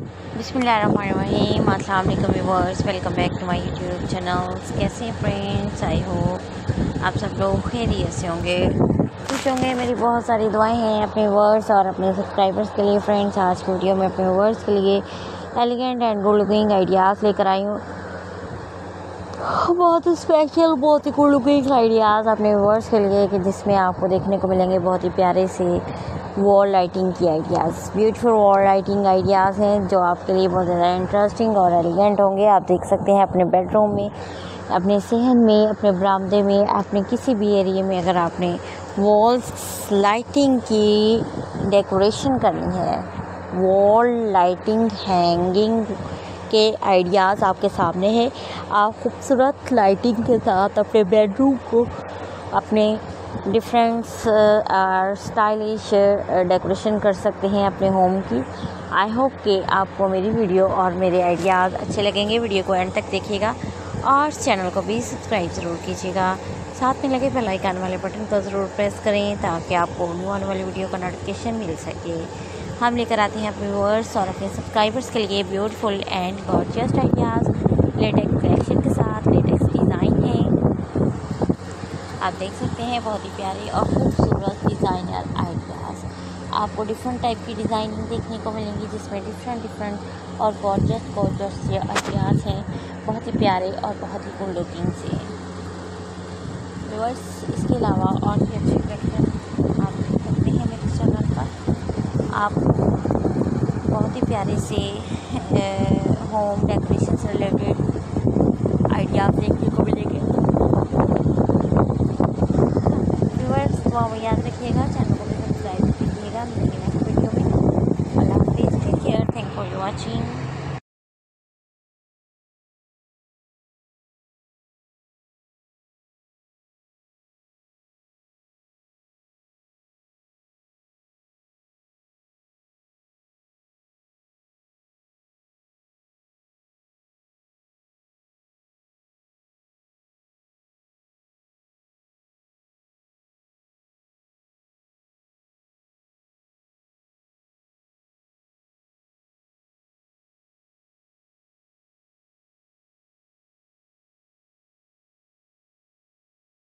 बिस्मिल्लाहिर्रहमानिर्रहीम। अस्सलाम वालेकुम viewers, welcome back to my YouTube channels. कैसे हैं फ्रेंड्स? आई होप आप सब लोग खैरियत से होंगे, खुश होंगे। मेरी बहुत सारी दुआएं हैं अपने व्यूअर्स और अपने सब्सक्राइबर्स के लिए। फ्रेंड्स, आज की वीडियो में अपने व्यूअर्स के लिए elegant and good looking ideas लेकर आई हूँ। बहुत स्पेशल, बहुत ही गुड लुकिंग आइडियाज़ अपने व्यूअर्स के लिए कि जिसमें आपको देखने को मिलेंगे बहुत ही प्यारे से वॉल लाइटिंग की ideas. Beautiful wall lighting ideas हैं जो आपके लिए बहुत ज़्यादा इंटरेस्टिंग और एलिगेंट होंगे। आप देख सकते हैं अपने बेडरूम में, अपने सहन में, अपने बरामदे में, अपने किसी भी एरिया में अगर आपने वॉल्स लाइटिंग की डेकोरेशन करनी है, वॉल लाइटिंग हैंगिंग के आइडियाज़ आपके सामने है। आप खूबसूरत लाइटिंग के साथ अपने बेडरूम को अपने डिफरेंट स्टाइलिश डेकोरेशन कर सकते हैं अपने होम की। आई होप कि आपको मेरी वीडियो और मेरे आइडियाज़ अच्छे लगेंगे। वीडियो को एंड तक देखिएगा और चैनल को भी सब्सक्राइब ज़रूर कीजिएगा। साथ में लगे बेल आइकन वाले बटन को ज़रूर प्रेस करें ताकि आपको न्यू आने वाली वीडियो का नोटिफिकेशन मिल सके। हम लेकर आते हैं अपने व्यूअर्स और अपने सब्सक्राइबर्स के लिए beautiful and gorgeous ideas latest collection के साथ। लेटेक्स डिज़ाइन है, आप देख सकते हैं, बहुत ही प्यारे और खूबसूरत डिज़ाइनर आइडियाज़। आपको डिफरेंट टाइप की डिज़ाइनिंग देखने को मिलेंगी जिसमें डिफरेंट और गॉर्जियस आइडियाज़ हैं, बहुत ही प्यारे और बहुत ही गुड लुकिंग से। व्यूअर्स, इसके अलावा और भी अच्छे कलेक्शन आप देख सकते हैं मेरे चैनल पर। आप बहुत ही प्यारे से होम डेकोरेशन से रिलेटेड आइडियाज़ देखने